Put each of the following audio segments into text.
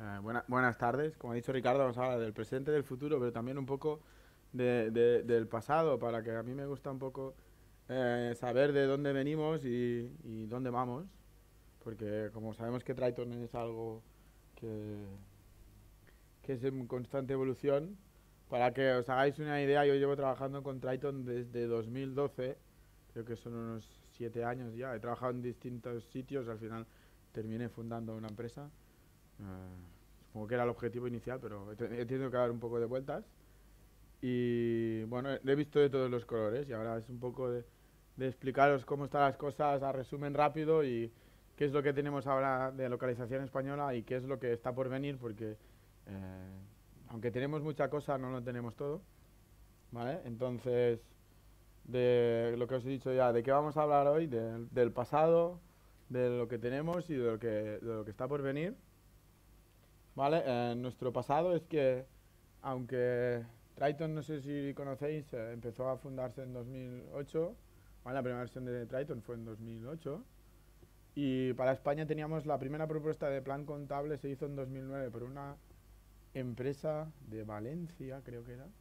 Buenas tardes. Como ha dicho Ricardo, vamos a hablar del presente, del futuro, pero también un poco del pasado, para que a mí me gusta un poco saber de dónde venimos y dónde vamos, porque como sabemos que Triton es algo que, que es en constante evolución, para que os hagáis una idea, yo llevo trabajando con Triton desde 2012, creo que son unos 7 años ya. He trabajado en distintos sitios, al final terminé fundando una empresa. Supongo que era el objetivo inicial, pero he tenido que dar un poco de vueltas. Y bueno, he visto de todos los colores y ahora es un poco de explicaros cómo están las cosas a resumen rápido y qué es lo que tenemos ahora de localización española y qué es lo que está por venir, porque aunque tenemos mucha cosa, no lo tenemos todo, ¿vale? Entonces, de lo que os he dicho ya, ¿de qué vamos a hablar hoy? Del pasado, de lo que tenemos y de lo que está por venir. ¿Vale? Nuestro pasado es que, aunque Triton, no sé si conocéis, empezó a fundarse en 2008, ¿vale? La primera versión de Triton fue en 2008, y para España teníamos la primera propuesta de plan contable, se hizo en 2009 por una empresa de Valencia, creo que era,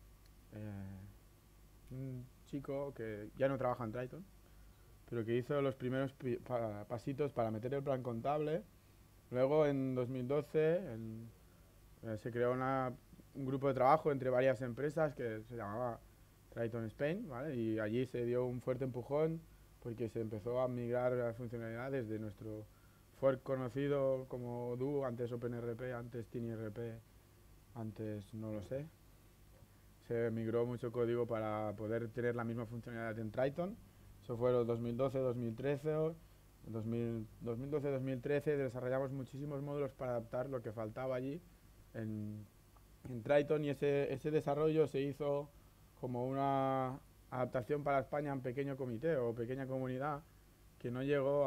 un chico que ya no trabaja en Triton, pero que hizo los primeros pasitos para meter el plan contable. Luego, en 2012, se creó un grupo de trabajo entre varias empresas que se llamaba Triton Spain, ¿vale? Y allí se dio un fuerte empujón porque se empezó a migrar las funcionalidades de nuestro fork conocido como Do, antes OpenRP, antes TinyRP, antes no lo sé. Se migró mucho código para poder tener la misma funcionalidad en Triton. Eso fue los 2012, 2013. 2012-2013 desarrollamos muchísimos módulos para adaptar lo que faltaba allí en, en Triton, y ese desarrollo se hizo como una adaptación para España en pequeño comité o pequeña comunidad que no llegó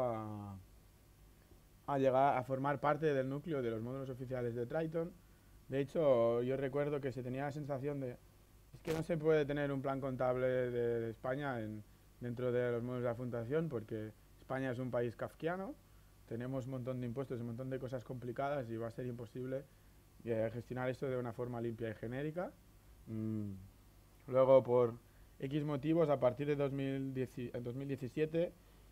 a llegar a formar parte del núcleo de los módulos oficiales de Triton. De hecho, yo recuerdo que se tenía la sensación de es que no se puede tener un plan contable de España dentro de los módulos de la fundación, porque España es un país kafkiano, tenemos un montón de impuestos, un montón de cosas complicadas y va a ser imposible gestionar esto de una forma limpia y genérica. Mm. Luego, por X motivos, a partir de 2017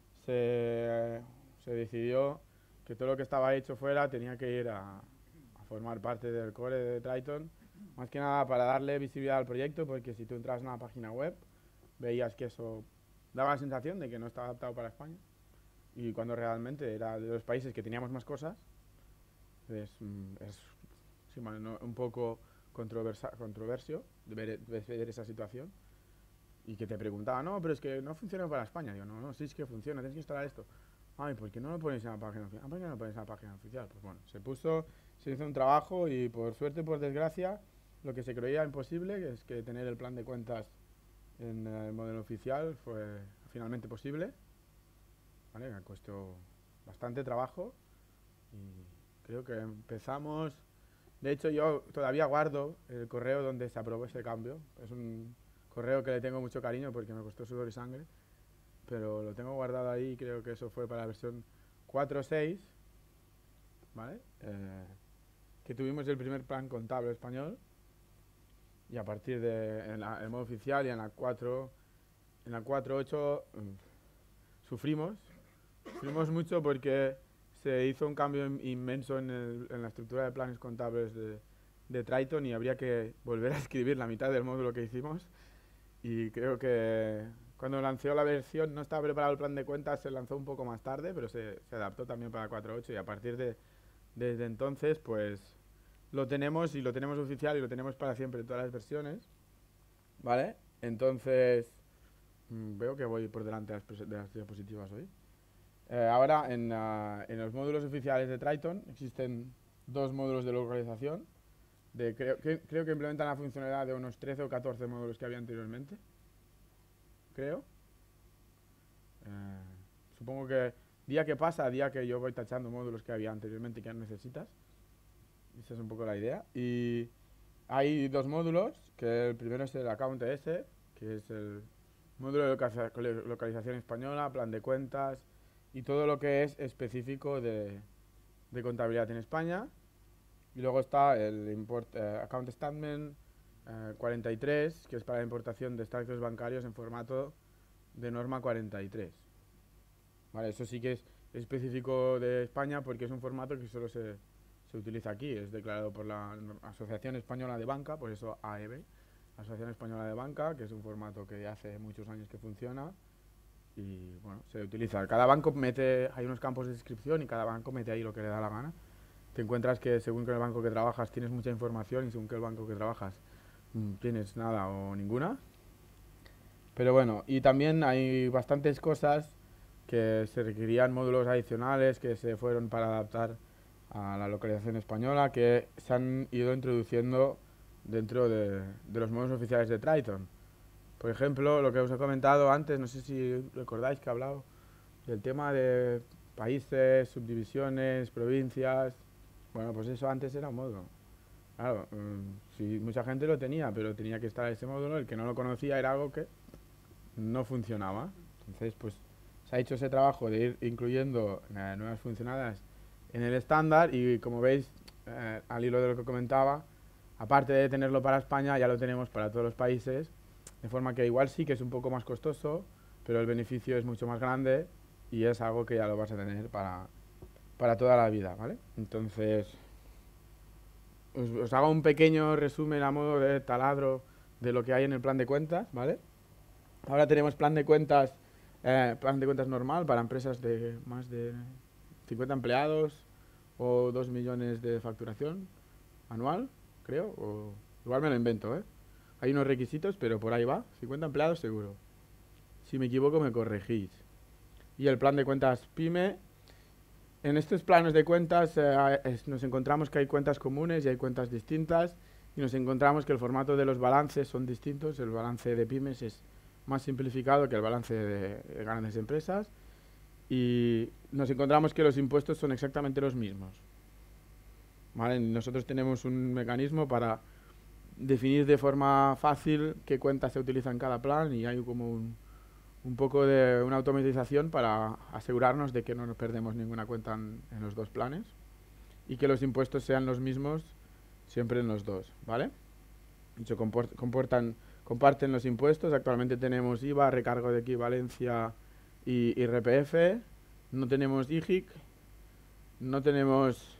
se decidió que todo lo que estaba hecho fuera tenía que ir a formar parte del core de Triton, más que nada para darle visibilidad al proyecto, porque si tú entras en una página web veías que eso daba la sensación de que no estaba adaptado para España, y cuando realmente era de los países que teníamos más cosas. Es sí, bueno, un poco controversio de ver esa situación, y que te preguntaba, no, pero es que no funciona para España. Digo, no, no, sí es que funciona, tienes que instalar esto. Ay, ¿por qué no lo ponéis en la página oficial? ¿Por qué no lo ponéis en la página oficial? Pues bueno, se hizo un trabajo y por suerte, por desgracia, lo que se creía imposible, que es que tener el plan de cuentas en el modelo oficial, fue finalmente posible, ¿vale? Me costó bastante trabajo y creo que empezamos. De hecho, yo todavía guardo el correo donde se aprobó ese cambio. Es un correo que le tengo mucho cariño porque me costó sudor y sangre, pero lo tengo guardado ahí. Creo que eso fue para la versión 4.6, ¿vale? Que tuvimos el primer plan contable español, y a partir de el modo oficial, y en la 4.8 sufrimos. Sufrimos mucho porque se hizo un cambio inmenso en la estructura de planes contables de Triton, y habría que volver a escribir la mitad del módulo que hicimos. Y creo que cuando lanzó la versión no estaba preparado el plan de cuentas, se lanzó un poco más tarde, pero se adaptó también para 4.8, y a partir desde entonces pues lo tenemos, y lo tenemos oficial, y lo tenemos para siempre en todas las versiones, ¿vale? Entonces veo que voy por delante de las diapositivas hoy. Ahora, en los módulos oficiales de Triton existen dos módulos de localización. Creo que implementan la funcionalidad de unos 13 o 14 módulos que había anteriormente, creo. Supongo que día que pasa, día que yo voy tachando módulos que había anteriormente y que no necesitas. Esa es un poco la idea. Y hay dos módulos, que el primero es el Account ES, que es el módulo de localización española, plan de cuentas y todo lo que es específico de contabilidad en España. Y luego está el Account Statement 43, que es para la importación de extractos bancarios en formato de norma 43. Vale, eso sí que es específico de España porque es un formato que solo se utiliza aquí. Es declarado por la Asociación Española de Banca, por eso AEB, Asociación Española de Banca, que es un formato que hace muchos años que funciona y bueno, se utiliza. Cada banco mete, hay unos campos de descripción y cada banco mete ahí lo que le da la gana. Te encuentras que según que el banco que trabajas tienes mucha información y según que el banco que trabajas tienes nada o ninguna. Pero bueno, y también hay bastantes cosas que se requerían módulos adicionales que se fueron para adaptar a la localización española que se han ido introduciendo dentro de los módulos oficiales de Triton. Por ejemplo, lo que os he comentado antes, no sé si recordáis que he hablado del tema de países, subdivisiones, provincias. Bueno, pues eso antes era un módulo. Claro, sí, mucha gente lo tenía, pero tenía que estar ese módulo. El que no lo conocía era algo que no funcionaba. Entonces, pues se ha hecho ese trabajo de ir incluyendo nuevas funcionalidades en el estándar y como veis, al hilo de lo que comentaba, aparte de tenerlo para España, ya lo tenemos para todos los países, de forma que igual sí que es un poco más costoso, pero el beneficio es mucho más grande y es algo que ya lo vas a tener para toda la vida, ¿vale? Entonces, os hago un pequeño resumen a modo de taladro de lo que hay en el plan de cuentas, ¿vale? Ahora tenemos plan de cuentas normal para empresas de más de 50 empleados o 2 millones de facturación anual, creo, o igual me lo invento, ¿eh? Hay unos requisitos, pero por ahí va, 50 empleados seguro. Si me equivoco me corregís. Y el plan de cuentas PYME. En estos planos de cuentas nos encontramos que hay cuentas comunes y hay cuentas distintas y nos encontramos que el formato de los balances son distintos. El balance de pymes es más simplificado que el balance de grandes empresas y nos encontramos que los impuestos son exactamente los mismos. ¿Vale? Nosotros tenemos un mecanismo para definir de forma fácil qué cuentas se utilizan en cada plan y hay como un poco de una automatización para asegurarnos de que no nos perdemos ninguna cuenta en los dos planes y que los impuestos sean los mismos siempre en los dos, ¿vale? Se comparten los impuestos. Actualmente tenemos IVA, recargo de equivalencia y IRPF. No tenemos IGIC. No tenemos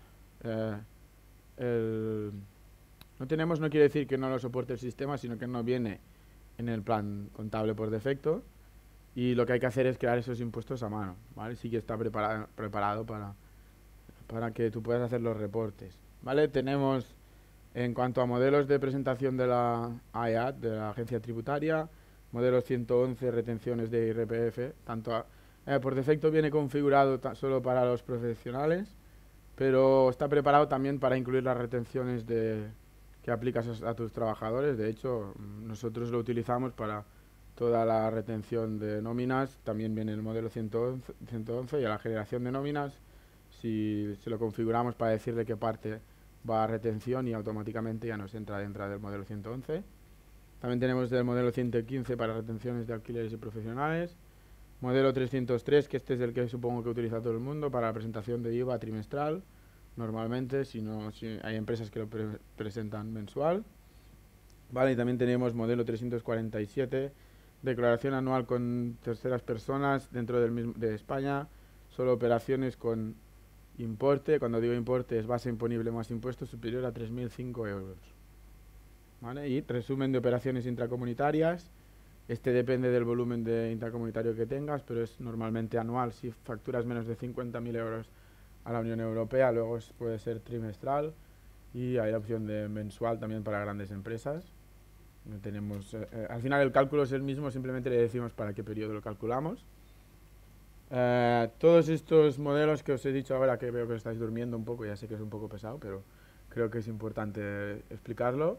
no tenemos no quiere decir que no lo soporte el sistema, sino que no viene en el plan contable por defecto. Y lo que hay que hacer es crear esos impuestos a mano, ¿vale? Sí que está preparado para que tú puedas hacer los reportes, ¿vale? Tenemos, en cuanto a modelos de presentación de la AEAT, de la Agencia Tributaria, modelos 111, retenciones de IRPF, por defecto viene configurado solo para los profesionales, pero está preparado también para incluir las retenciones que aplicas a tus trabajadores. De hecho, nosotros lo utilizamos para toda la retención de nóminas. También viene el modelo 111 y a la generación de nóminas, si se lo configuramos para decirle qué parte va a retención y automáticamente ya nos entra dentro del modelo 111. También tenemos el modelo 115 para retenciones de alquileres y profesionales. Modelo 303, que este es el que supongo que utiliza todo el mundo para la presentación de IVA trimestral, normalmente, si hay empresas que lo presentan mensual. Vale, y también tenemos modelo 347, declaración anual con terceras personas dentro de España, solo operaciones con importe, cuando digo importe es base imponible más impuestos superior a 3.005 euros. ¿Vale? Y resumen de operaciones intracomunitarias. Este depende del volumen de intracomunitario que tengas, pero es normalmente anual. Si facturas menos de 50.000 euros a la Unión Europea, luego puede ser trimestral y hay la opción de mensual también para grandes empresas. Tenemos, al final el cálculo es el mismo, simplemente le decimos para qué periodo lo calculamos. Todos estos modelos que os he dicho ahora, que veo que estáis durmiendo un poco, ya sé que es un poco pesado, pero creo que es importante explicarlo.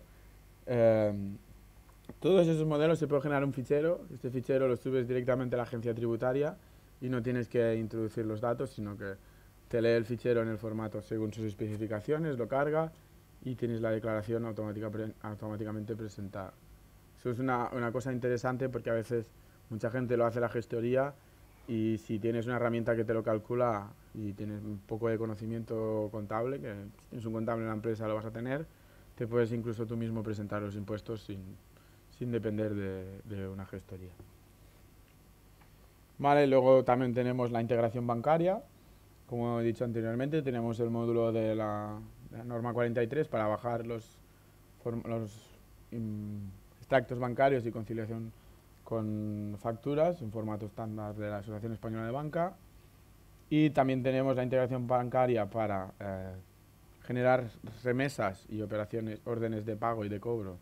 Todos esos modelos se puede generar un fichero. Este fichero lo subes directamente a la agencia tributaria y no tienes que introducir los datos, sino que te lee el fichero en el formato según sus especificaciones, lo carga y tienes la declaración automáticamente presentada. Eso es una cosa interesante porque a veces mucha gente lo hace la gestoría y si tienes una herramienta que te lo calcula y tienes un poco de conocimiento contable, que si tienes un contable en la empresa lo vas a tener, te puedes incluso tú mismo presentar los impuestos sin depender de una gestoría. Vale, luego también tenemos la integración bancaria. Como he dicho anteriormente, tenemos el módulo de la norma 43 para bajar los extractos bancarios y conciliación con facturas en formato estándar de la Asociación Española de Banca. Y también tenemos la integración bancaria para generar remesas y operaciones, órdenes de pago y de cobro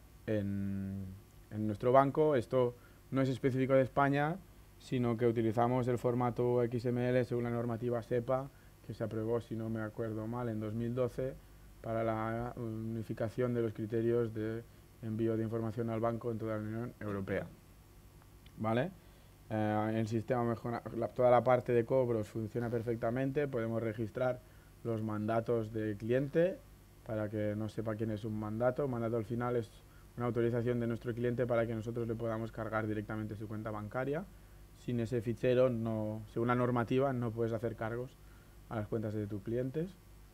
en nuestro banco. Esto no es específico de España, sino que utilizamos el formato XML según la normativa SEPA, que se aprobó, si no me acuerdo mal, en 2012 para la unificación de los criterios de envío de información al banco en toda la Unión Europea. ¿Vale? El sistema mejora, toda la parte de cobros funciona perfectamente, podemos registrar los mandatos del cliente para que no sepa quién es un mandato. Un mandato al final es una autorización de nuestro cliente para que nosotros le podamos cargar directamente su cuenta bancaria. Sin ese fichero, no, según la normativa, no puedes hacer cargos a las cuentas de tus clientes.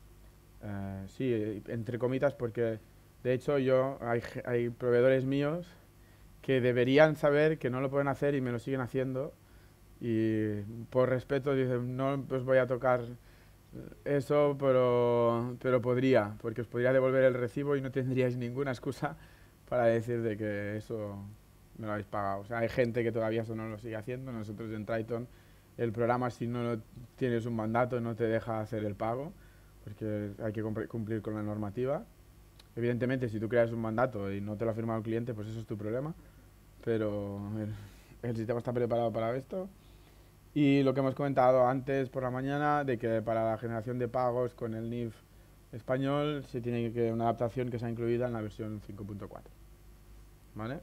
Sí, entre comitas, porque de hecho hay proveedores míos que deberían saber que no lo pueden hacer y me lo siguen haciendo, y por respeto dicen, no pues voy a tocar eso, pero podría, porque os podría devolver el recibo y no tendríais ninguna excusa para decir de que eso me lo habéis pagado. O sea, hay gente que todavía eso no lo sigue haciendo. Nosotros en Triton el programa, si no tienes un mandato, no te deja hacer el pago, porque hay que cumplir con la normativa. Evidentemente, si tú creas un mandato y no te lo ha firmado el cliente, pues eso es tu problema, pero el sistema está preparado para esto. Y lo que hemos comentado antes por la mañana, de que para la generación de pagos con el NIF español se tiene que una adaptación que se ha incluida en la versión 5.4. ¿Vale?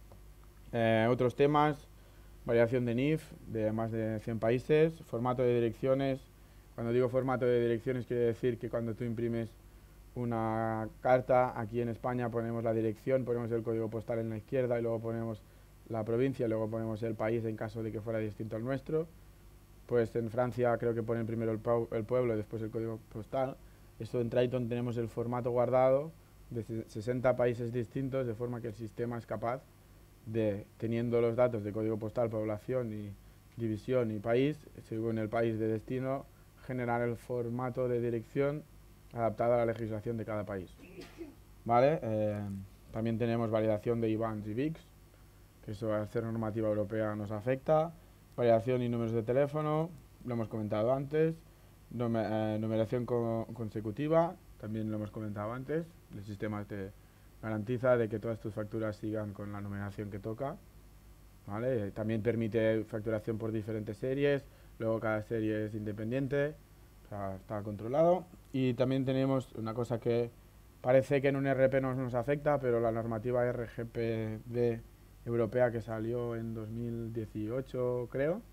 Otros temas, variación de NIF de más de 100 países, formato de direcciones. Cuando digo formato de direcciones quiere decir que cuando tú imprimes una carta, aquí en España ponemos la dirección, ponemos el código postal en la izquierda y luego ponemos la provincia, luego ponemos el país en caso de que fuera distinto al nuestro. Pues en Francia creo que ponen primero el pueblo y después el código postal. Esto en Triton tenemos el formato guardado de 60 países distintos, de forma que el sistema es capaz de, teniendo los datos de código postal, población y división y país, según el país de destino, generar el formato de dirección adaptado a la legislación de cada país. ¿Vale? También tenemos validación de IBANs y BICs, que eso al ser normativa europea nos afecta. Variación y números de teléfono, lo hemos comentado antes. Numeración consecutiva, también lo hemos comentado antes. El sistema te garantiza de que todas tus facturas sigan con la numeración que toca. ¿Vale? También permite facturación por diferentes series, luego cada serie es independiente, o sea, está controlado. Y también tenemos una cosa que parece que en un RP no nos afecta, pero la normativa RGPD europea que salió en 2018, creo,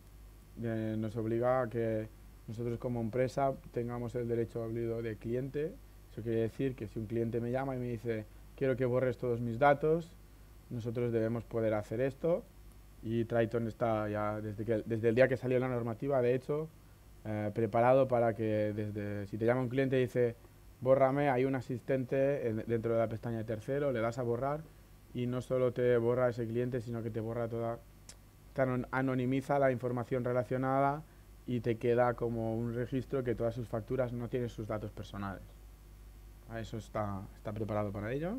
nos obliga a que nosotros como empresa tengamos el derecho hablado de cliente. Eso quiere decir que si un cliente me llama y me dice quiero que borres todos mis datos, nosotros debemos poder hacer esto, y Triton está ya desde el día que salió la normativa, de hecho, preparado para que si te llama un cliente y dice bórrame, hay un asistente dentro de la pestaña de tercero, le das a borrar y no solo te borra ese cliente, sino que te borra te anonimiza la información relacionada y te queda como un registro que todas sus facturas no tienen sus datos personales. Eso está preparado para ello.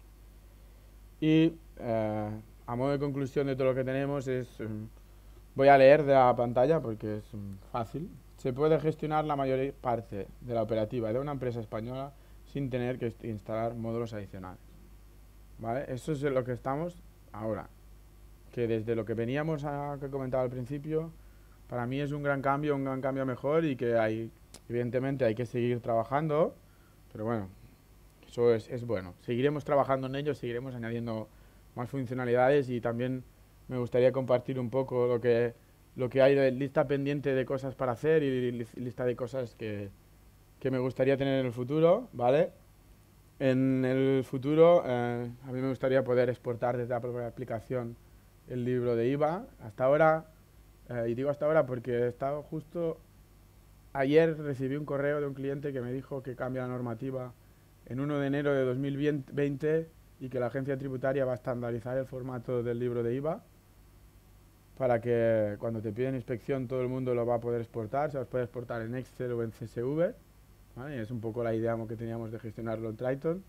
Y a modo de conclusión de todo lo que tenemos voy a leer de la pantalla porque es fácil. Se puede gestionar la mayor parte de la operativa de una empresa española sin tener que instalar módulos adicionales. ¿Vale? Eso es lo que estamos ahora. Que desde lo que veníamos que comentaba al principio, para mí es un gran cambio mejor, y que evidentemente hay que seguir trabajando, pero bueno, eso es bueno. Seguiremos trabajando en ello, seguiremos añadiendo más funcionalidades, y también me gustaría compartir un poco lo que hay de lista pendiente de cosas para hacer y lista de cosas que me gustaría tener en el futuro, ¿vale? En el futuro, a mí me gustaría poder exportar desde la propia aplicación el libro de IVA. Hasta ahora Y digo hasta ahora porque he estado justo ayer recibí un correo de un cliente que me dijo que cambia la normativa en 1 de enero de 2020 y que la agencia tributaria va a estandarizar el formato del libro de IVA para que cuando te piden inspección todo el mundo lo va a poder exportar, se los puede exportar en Excel o en CSV, ¿vale? Y es un poco la idea que teníamos de gestionarlo en Triton.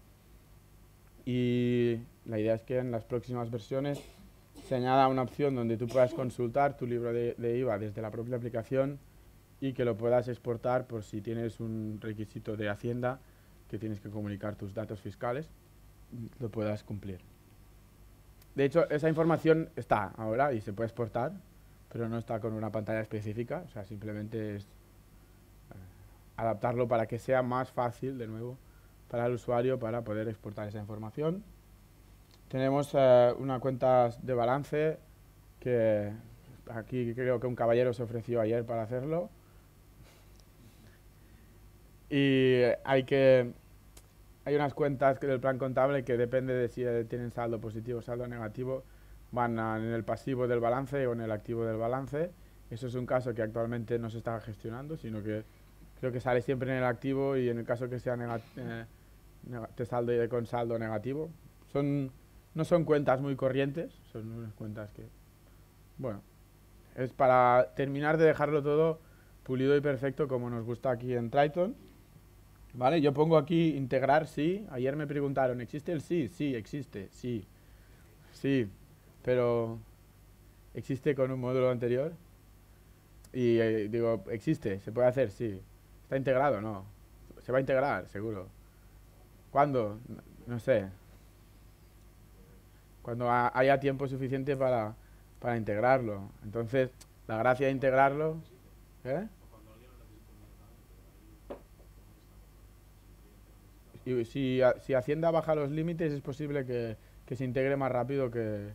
Y la idea es que en las próximas versiones se añada una opción donde tú puedas consultar tu libro de IVA desde la propia aplicación y que lo puedas exportar por si tienes un requisito de Hacienda que tienes que comunicar tus datos fiscales, lo puedas cumplir. De hecho, esa información está ahora y se puede exportar, pero no está con una pantalla específica, o sea, simplemente es adaptarlo para que sea más fácil, de nuevo, para el usuario para poder exportar esa información. Tenemos una cuenta de balance que aquí creo que un caballero se ofreció ayer para hacerlo. Y hay unas cuentas del plan contable que depende de si tienen saldo positivo o saldo negativo, van en el pasivo del balance o en el activo del balance. Eso es un caso que actualmente no se está gestionando, sino que creo que sale siempre en el activo y en el caso que sea con saldo negativo. No son cuentas muy corrientes, son unas cuentas que, bueno, es para terminar de dejarlo todo pulido y perfecto como nos gusta aquí en Triton. ¿Vale? Yo pongo aquí integrar sí. Ayer me preguntaron, ¿existe el sí? Sí, existe, sí. Sí, pero ¿existe con un módulo anterior? Y digo, ¿existe? ¿Se puede hacer? Sí. ¿Está integrado? No. ¿Se va a integrar? Seguro. ¿Cuándo? No sé. Cuando haya tiempo suficiente para integrarlo. Entonces, la gracia de integrarlo... ¿Eh? Y si Hacienda baja los límites es posible que se integre más rápido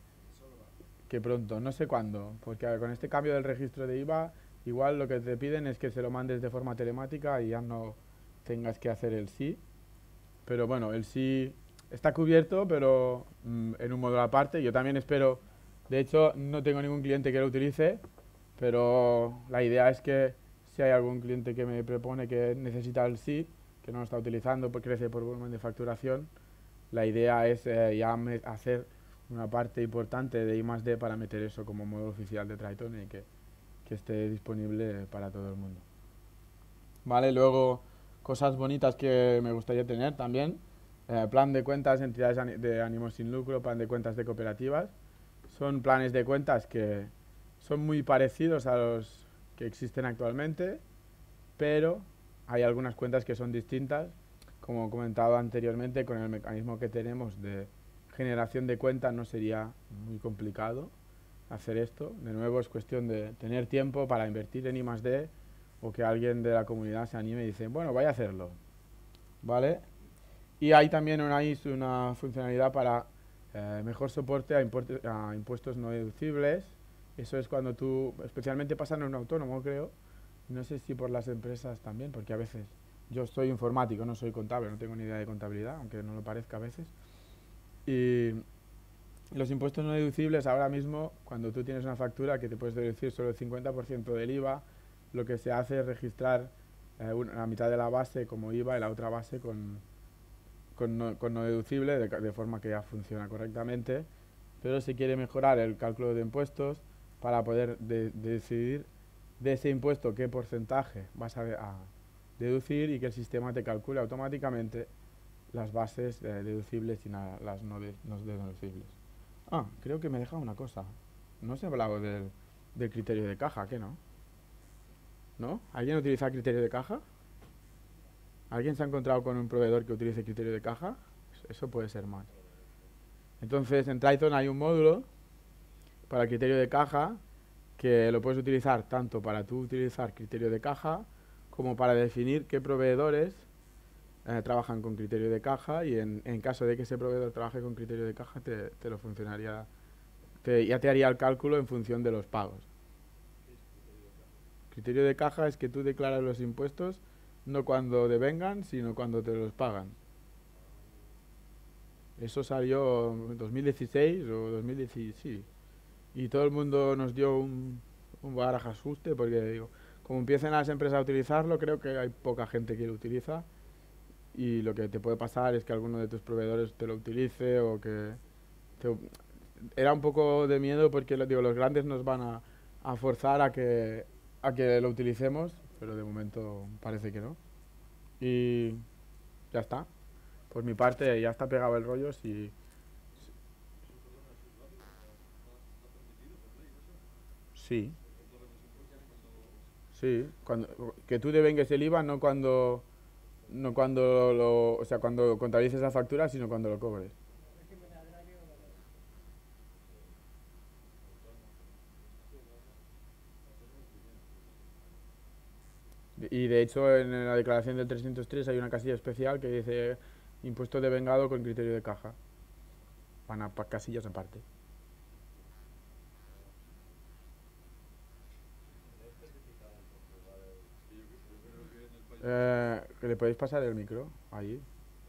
que pronto. No sé cuándo, porque con este cambio del registro de IVA, igual lo que te piden es que se lo mandes de forma telemática y ya no tengas que hacer el sí. Pero bueno, el sí está cubierto, pero en un módulo aparte. Yo también espero, de hecho, no tengo ningún cliente que lo utilice, pero la idea es que si hay algún cliente que me propone que necesita el sí, que no lo está utilizando, porque crece por volumen de facturación, la idea es ya hacer una parte importante de I+D para meter eso como módulo oficial de Triton y que esté disponible para todo el mundo. Vale, luego cosas bonitas que me gustaría tener también. Plan de cuentas, entidades de ánimo sin lucro, plan de cuentas de cooperativas. Son planes de cuentas que son muy parecidos a los que existen actualmente, pero hay algunas cuentas que son distintas. Como he comentado anteriormente, con el mecanismo que tenemos de generación de cuentas no sería muy complicado hacer esto. De nuevo es cuestión de tener tiempo para invertir en I+D o que alguien de la comunidad se anime y dice, bueno, voy a hacerlo. ¿Vale? Y hay también una funcionalidad para mejor soporte a impuestos no deducibles. Eso es cuando tú, especialmente pasa en un autónomo, creo. No sé si por las empresas también, porque a veces yo soy informático, no soy contable, no tengo ni idea de contabilidad, aunque no lo parezca a veces. Y los impuestos no deducibles ahora mismo, cuando tú tienes una factura que te puedes deducir solo el 50% del IVA, lo que se hace es registrar la mitad de la base como IVA y la otra base con no deducible, de forma que ya funciona correctamente, pero se quiere mejorar el cálculo de impuestos para poder decidir de ese impuesto qué porcentaje vas a deducir y que el sistema te calcule automáticamente las bases deducibles y las no deducibles. Ah, creo que me he dejado una cosa. No se ha hablado del criterio de caja, ¿qué no? ¿No? ¿Alguien utiliza criterio de caja? ¿Alguien se ha encontrado con un proveedor que utilice criterio de caja? Eso puede ser mal. Entonces, en Triton hay un módulo para criterio de caja que lo puedes utilizar tanto para tú utilizar criterio de caja como para definir qué proveedores trabajan con criterio de caja y en caso de que ese proveedor trabaje con criterio de caja te lo funcionaría, ya te haría el cálculo en función de los pagos. Criterio de caja es que tú declaras los impuestos no cuando devengan, sino cuando te los pagan. Eso salió en 2016 o 2017, sí. Y todo el mundo nos dio un baraja ajuste, porque digo, como empiecen las empresas a utilizarlo, creo que hay poca gente que lo utiliza y lo que te puede pasar es que alguno de tus proveedores te lo utilice o que te- era un poco de miedo porque digo, los grandes nos van a forzar a que lo utilicemos, pero de momento parece que no. Y ya está. Por mi parte ya está pegado el rollo. Si, sí, sí. Que tú devengues el IVA no cuando o sea, cuando contabilices la factura, sino cuando lo cobres. Y de hecho en la declaración del 303 hay una casilla especial que dice impuesto de vengado con criterio de caja. Van a casillas aparte. Que le podéis pasar el micro ahí.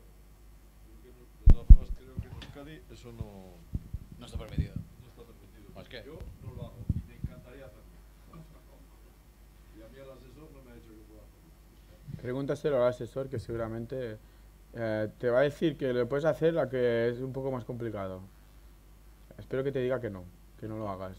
De todas formas, creo que en Euskadi eso No está permitido. no está permitido. ¿Por qué? Yo no lo hago y me encantaría hacerlo. Y a mí el asesor no me ha dicho que pueda hacerlo. Pregúntaselo al asesor que seguramente te va a decir que lo puedes hacer, la que es un poco más complicado. Espero que te diga que no lo hagas.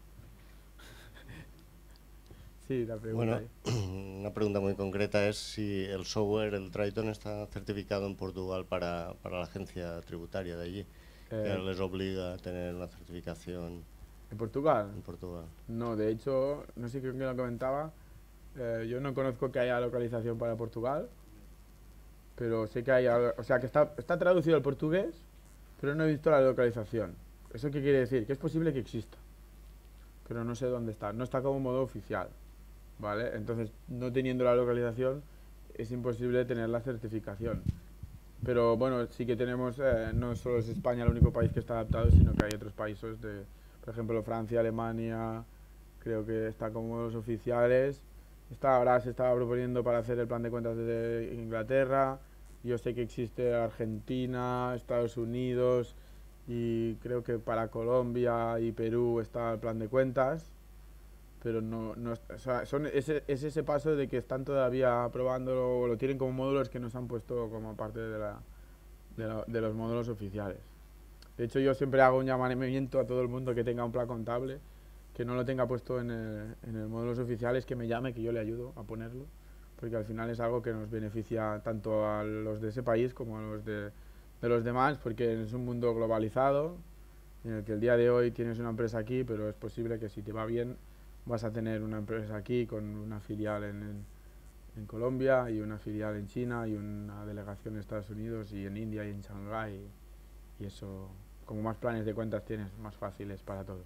Sí, la pregunta Bueno, ahí. una pregunta muy concreta es si el software, el Triton, está certificado en Portugal para la agencia tributaria de allí, que Eh, les obliga a tener una certificación ¿En Portugal? en Portugal. No, de hecho, no sé quién lo comentaba. Yo no conozco que haya localización para Portugal, pero sé que hay, o sea, que está traducido al portugués, pero no he visto la localización. ¿Eso qué quiere decir? Que es posible que exista, pero no sé dónde está. No está como modo oficial, ¿vale? Entonces, no teniendo la localización, es imposible tener la certificación. Pero bueno, sí que tenemos, no solo es España el único país que está adaptado, sino que hay otros países por ejemplo, Francia, Alemania, creo que está como los oficiales. Ahora se estaba proponiendo para hacer el plan de cuentas de Inglaterra. Yo sé que existe Argentina, Estados Unidos y creo que para Colombia y Perú está el plan de cuentas. Pero o sea, es ese paso de que están todavía probando o lo tienen como módulos que no se han puesto como parte de los módulos oficiales. De hecho, yo siempre hago un llamamiento a todo el mundo que tenga un plan contable, que no lo tenga puesto en el módulos oficiales, que me llame, que yo le ayudo a ponerlo, porque al final es algo que nos beneficia tanto a los de ese país como a los de los demás, porque es un mundo globalizado, en el que el día de hoy tienes una empresa aquí, pero es posible que si te va bien vas a tener una empresa aquí con una filial en Colombia y una filial en China y una delegación en Estados Unidos y en India y en Shanghái. Y eso, como más planes de cuentas tienes, más fáciles para todos.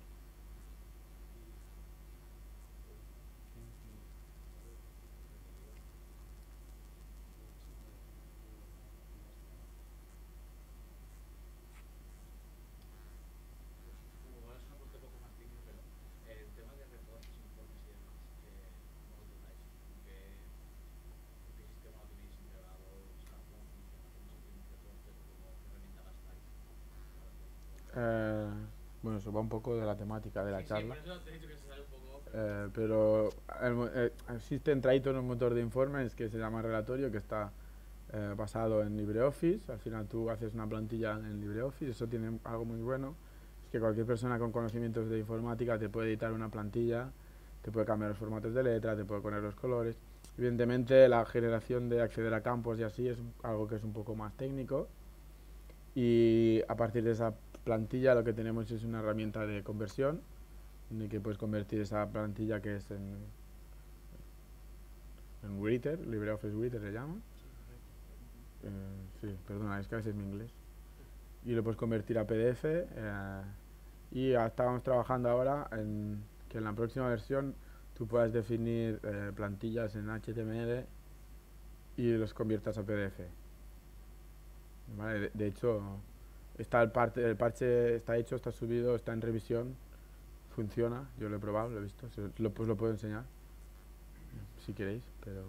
Como es una pregunta un poco más técnica, pero el tema de reportes, informes y demás, ¿cómo lo lleváis? ¿Qué sistema lo tenéis integrado? O sea, ¿cómo funciona? ¿Cómo se tienen reportes? ¿Cómo qué herramienta gastáis? Eh, bueno, eso va un poco de la temática de la Sí, charla. por eso te he dicho que se sale un poco, pero... Pero existe en Triton un motor de informes que se llama Relatorio, que está basado en LibreOffice. Al final tú haces una plantilla en LibreOffice. Eso tiene algo muy bueno. Es que cualquier persona con conocimientos de informática te puede editar una plantilla, te puede cambiar los formatos de letra, te puede poner los colores. Evidentemente la generación de acceder a campos y así es algo que es un poco más técnico. Y a partir de esa plantilla lo que tenemos es una herramienta de conversión en el que puedes convertir esa plantilla que es en Writer, LibreOffice Writer se llama. Sí, perdona, es que a veces mi inglés. Y lo puedes convertir a PDF. Y estábamos trabajando ahora en que en la próxima versión tú puedas definir plantillas en HTML y los conviertas a PDF. ¿Vale? De hecho, el parche está hecho, está subido, está en revisión, funciona, yo lo he probado, lo he visto, pues lo puedo enseñar si queréis, pero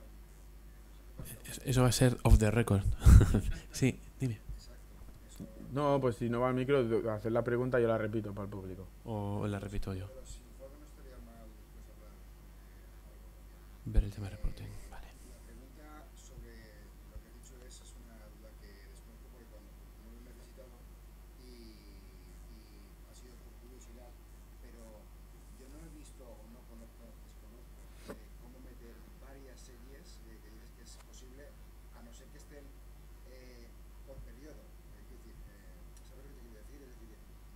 Eso va a ser off the record. Sí, dime. No, pues si no va al micro, hacer la pregunta yo la repito para el público. O la repito yo. Pero sin informe no estaría mal después hablar algo. Ver el tema de reporting. Vale. La pregunta sobre lo que he dicho es una duda que desconozco porque cuando no lo he necesitado y ha sido por curiosidad, pero yo no he visto o no conozco, desconozco cómo meter varias series que dices que es posible a no ser que estén por periodo. Es decir, ¿sabes lo que te quiero decir? Es decir,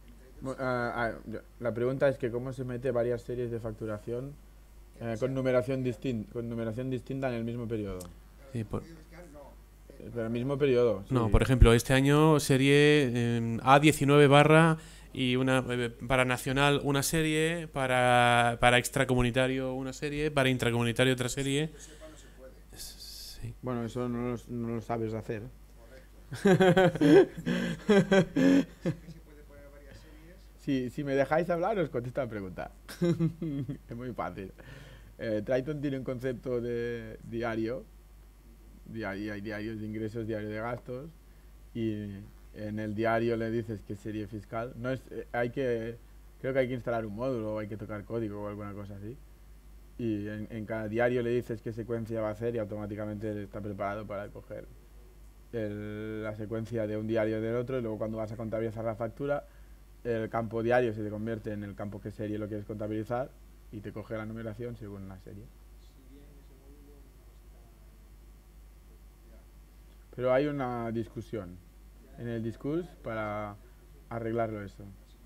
La pregunta es que cómo se mete varias series de facturación con numeración distinta en el mismo periodo. Sí, Pero el mismo periodo. No, sí. por ejemplo, este año serie A19 barra y una para nacional una serie, para extracomunitario una serie, para intracomunitario otra serie. Sí. Bueno, eso no lo sabes hacer. Si me dejáis hablar, os contesto la pregunta. Es muy fácil. Triton tiene un concepto de diario. Hay diarios de ingresos, diario de gastos. Y en el diario le dices que es serie fiscal. No es, creo que hay que instalar un módulo o hay que tocar código o alguna cosa así. Y en cada diario le dices qué secuencia va a hacer y automáticamente está preparado para coger la secuencia de un diario del otro, y luego cuando vas a contabilizar la factura, el campo diario se te convierte en el campo que serie lo quieres contabilizar y te coge la numeración según la serie. Pero hay una discusión en el discurso para arreglarlo eso.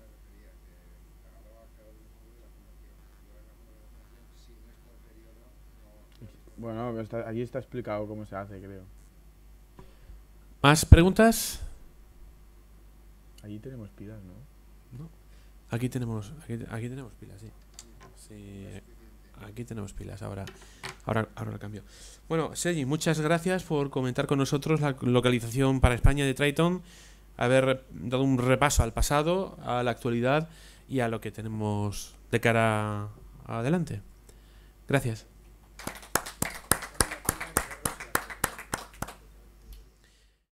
Bueno, aquí está explicado cómo se hace, creo. ¿Más preguntas? Allí tenemos pilas, ¿no? Aquí tenemos pilas, sí. Sí, aquí tenemos pilas, ahora lo cambio. Bueno, Sergi, muchas gracias por comentar con nosotros la localización para España de Triton, haber dado un repaso al pasado, a la actualidad y a lo que tenemos de cara adelante. Gracias.